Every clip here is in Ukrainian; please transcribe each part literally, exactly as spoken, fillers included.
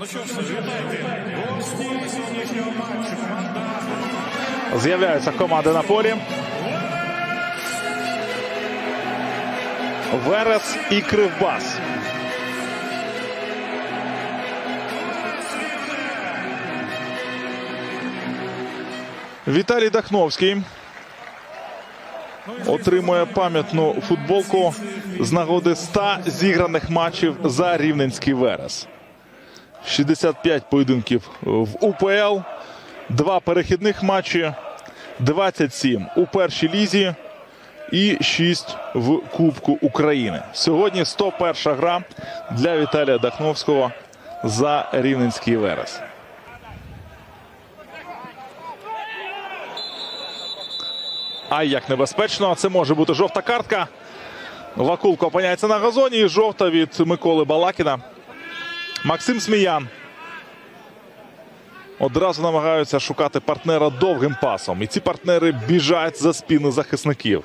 З'являються команди на полі. Верес і Кривбас. Віталій Дахновський отримує пам'ятну футболку з нагоди ста зіграних матчів за Рівненський Верес. шістдесят п'ять поєдинків в У Пе Ел, два перехідних матчі, двадцять сім у першій лізі і шість в Кубку України. Сьогодні сто перша гра для Віталія Дахновського за Рівненський Верес. А як небезпечно, це може бути жовта картка. Вакулко опиняється на газоні і жовта від Миколи Балакіна. Максим Сміян одразу намагаються шукати партнера довгим пасом. І ці партнери біжать за спини захисників.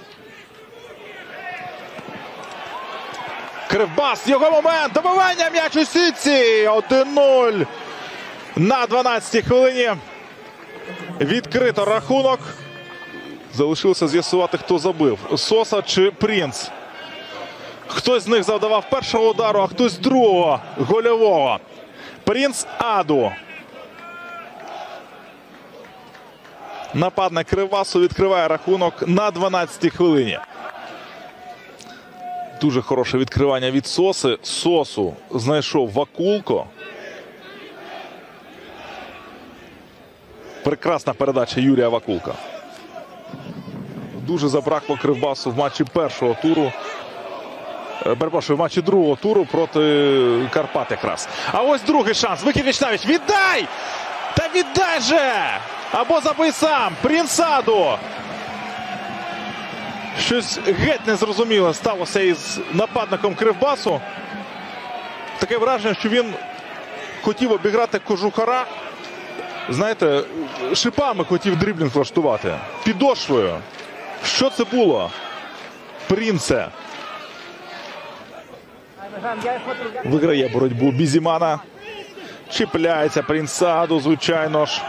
Кривбас, його момент, добивання, м'яч у сітці. один нуль на дванадцятій хвилині. Відкрито рахунок. Залишилося з'ясувати, хто забив. Соса чи Принц. Хтось з них завдавав першого удару, а хтось другого гольового. Принц Аду. Нападник Кривбасу відкриває рахунок на дванадцятій хвилині. Дуже хороше відкривання від Соси. Сосу знайшов Вакулко. Прекрасна передача Юрія Вакулка. Дуже забракло Кривбасу в матчі першого туру. Перепрошую, в матчі другого туру проти Карпат якраз. А ось другий шанс. Вихід Вічнавіч. Віддай! Та віддай же! Або забий сам. Принц Аду. Щось геть незрозуміле сталося із нападником Кривбасу. Таке враження, що він хотів обіграти кожухара. Знаєте, шипами хотів дріблінг влаштувати. Підошвою. Що це було? Принце. Виграє боротьбу Бізімана. Чіпляється Принц Аду, звичайно ж.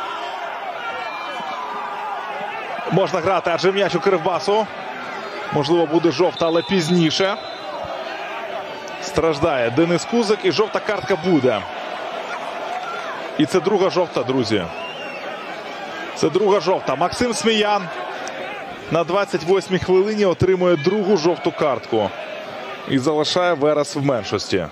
Можна грати, адже м'яч у Кривбасу. Можливо, буде жовта, але пізніше. Страждає Денис Кузик і жовта картка буде. І це друга жовта, друзі. Це друга жовта. Максим Сміян на двадцять восьмій хвилині отримує другу жовту картку. І залишає Верес в меншості.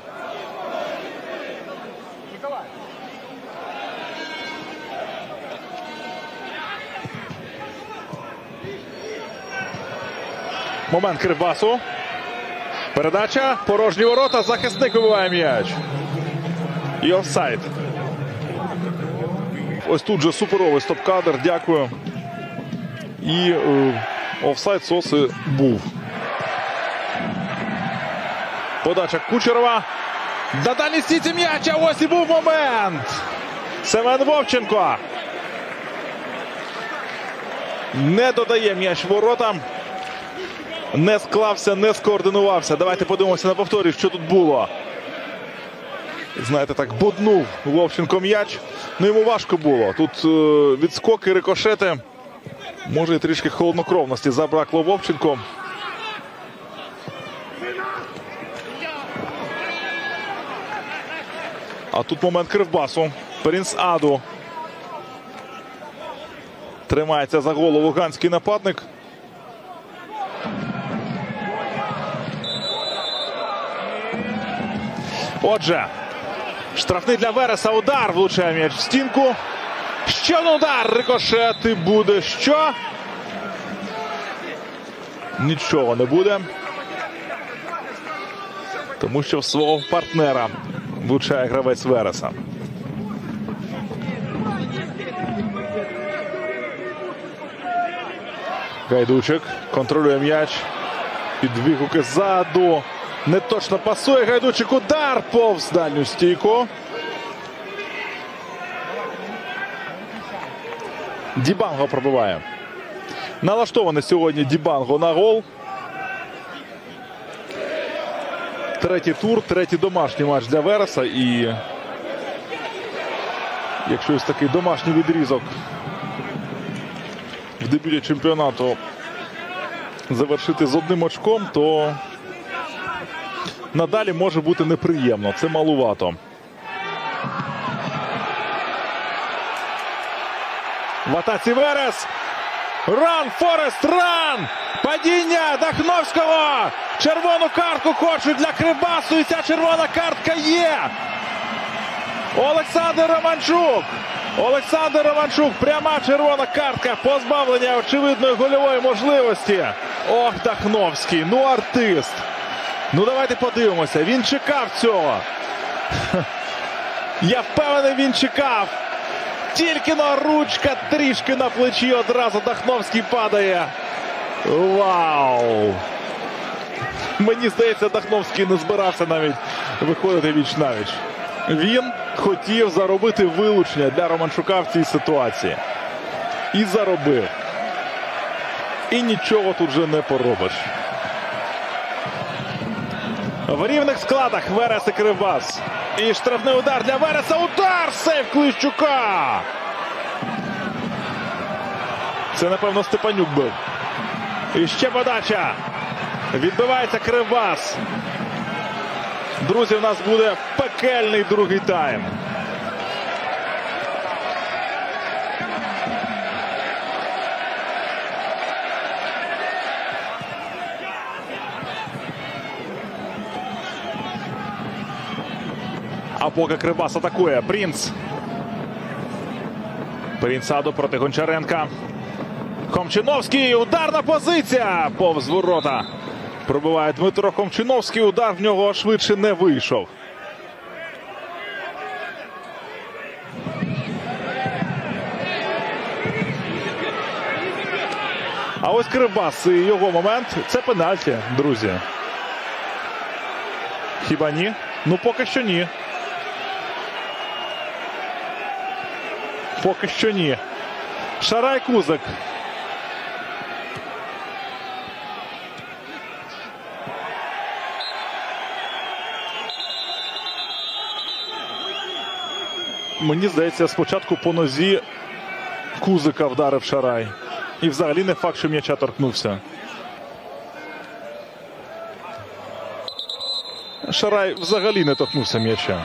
Момент Кривбасу. Передача. Порожні ворота. Захисник вибиває м'яч. І офсайд. Ось тут же суперовий стоп-кадр. Дякую. І е, офсайд Соси був. Подача Кучерова. На дальній стійці м'яча. Ось і був момент. Семен Вовченко. Не додає м'яч воротам. Не склався, не скоординувався. Давайте подивимося на повторі, що тут було. Знаєте, так боднув Вовченко м'яч. Ну, йому важко було. Тут е відскоки, рикошети. Може і трішки холоднокровності забракло Вовченко. А тут момент Кривбасу. Принц Аду. Тримається за голову луганський нападник. Отже, штрафний для Вереса. Удар. Влучає м'яч в стінку. Ще один удар. Рикошет. І буде що? Нічого не буде. Тому що в свого партнера влучає гравець Вереса. Гайдучик контролює м'яч. Під вигуки ззаду. Не точно пасує Гайдучик. Удар повз дальню стійку. Дібанго пробиває. Налаштований сьогодні Дібанго на гол. Третій тур, третій домашній матч для Вереса. І Якщо ось такий домашній відрізок в дебюті чемпіонату завершити з одним очком, то надалі може бути неприємно. Це малувато. В атаці Верес. Ран, Форест, ран! Падіння Дахновського! Червону картку хочуть для Кривбасу, і ця червона картка є! Олександр Романчук! Олександр Романчук, пряма червона картка, позбавлення очевидної гольової можливості. Ох, Дахновський, ну артист! Ну давайте подивимося, він чекав цього. Я впевнений, він чекав. Тільки на ручка трішки на плечі, одразу Дахновський падає. Вау! Мені здається, Дахновський не збирався навіть виходити віч-навіч. Він хотів заробити вилучення для Романчука в цій ситуації. І заробив. І нічого тут вже не поробиш. В рівних складах Верес і Кривбас. І штрафний удар для Вереса. Удар! Сейв Клищука! Це, напевно, Степанюк був. І ще подача. Відбивається Кривбас. Друзі, у нас буде пекельний другий тайм. А поки Кривбас атакує. Принц. Принц Аду проти Гончаренка. Хомчиновський. Ударна позиція. Повз ворота. Пробиває Дмитро Хомчиновський. Удар в нього швидше не вийшов. А ось Кривбас і його момент. Це пенальті, друзі. Хіба ні? Ну поки що ні. Поки що ні. Шарай, Кузик. Мені здається, спочатку по нозі Кузика вдарив Шарай. І взагалі не факт, що м'яча торкнувся. Шарай взагалі не торкнувся м'яча.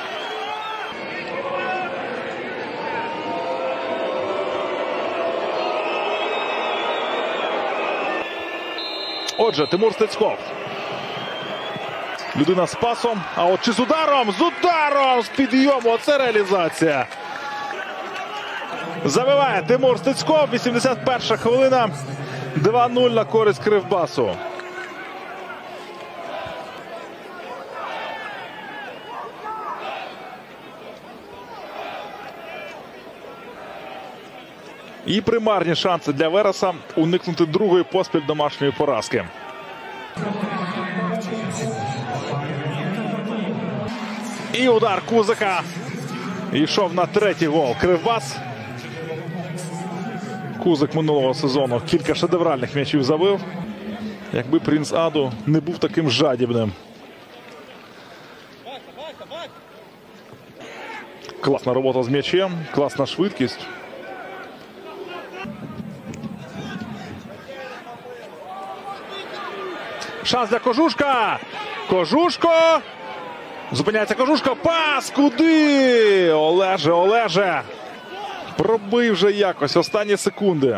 Отже, Тимур Стецьков. Людина з пасом. А от чи з ударом? З ударом! З підйому. Оце реалізація. Забиває Тимур Стецьков. вісімдесят перша хвилина. два нуль на користь Кривбасу. І примарні шанси для Вереса уникнути другої поспіль домашньої поразки. І удар Кузика. Йшов на третій гол Кривбас. Кузик минулого сезону кілька шедевральних м'ячів забив. Якби Принц Аду не був таким жадібним. Класна робота з м'ячем, класна швидкість. Шанс для Кожушка. Кожушко. Зупиняється Кожушко. Пас. Куди? Олеже, Олеже. Пробив же якось. Останні секунди.